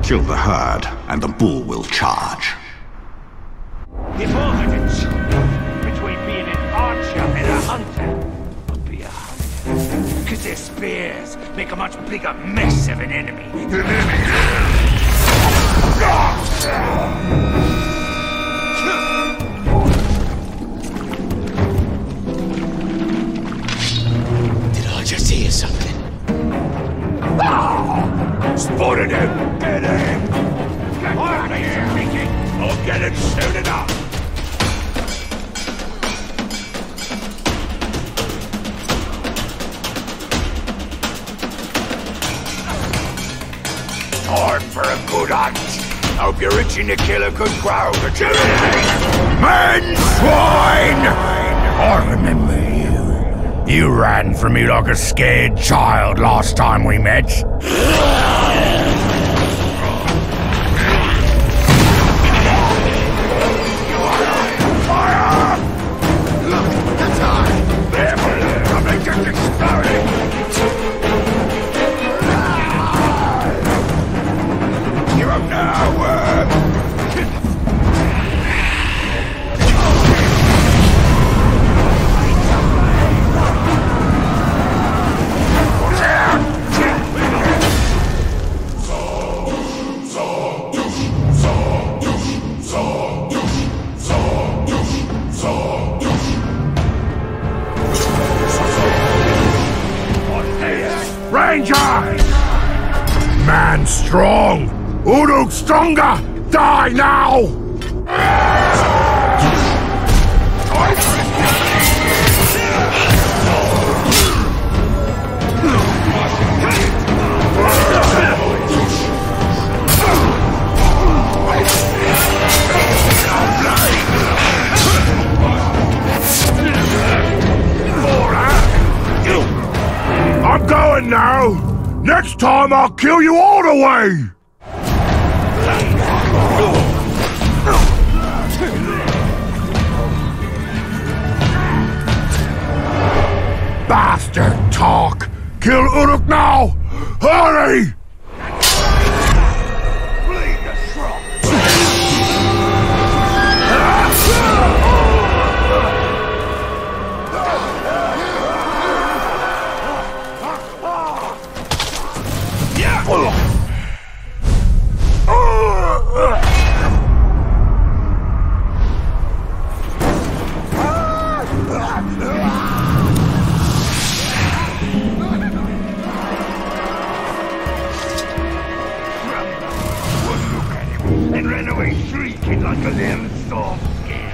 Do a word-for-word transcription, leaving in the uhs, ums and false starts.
Kill the herd, and the bull will charge. If I had a choice between being an archer and a hunter, I'd be a hunter. Because their spears make a much bigger mess of an enemy than any. Did I just hear something? Ah! Spotted him! Get him! Get out of here, Mickey! I'll get him soon enough! Time for a good hunt! Hope you're itching to kill a good crowd, agility! Man swine! I remember you. You ran from me like a scared child last time we met. Fire! Look, that's high! There, something just exploding! You're up now, uh... Ranger! Man strong! Uruk stronger! Die now! I'm going now! Next time I'll kill you all the way! Bastard talk! Kill Uruk now! Hurry! And ran away shrieking like a little soft skin.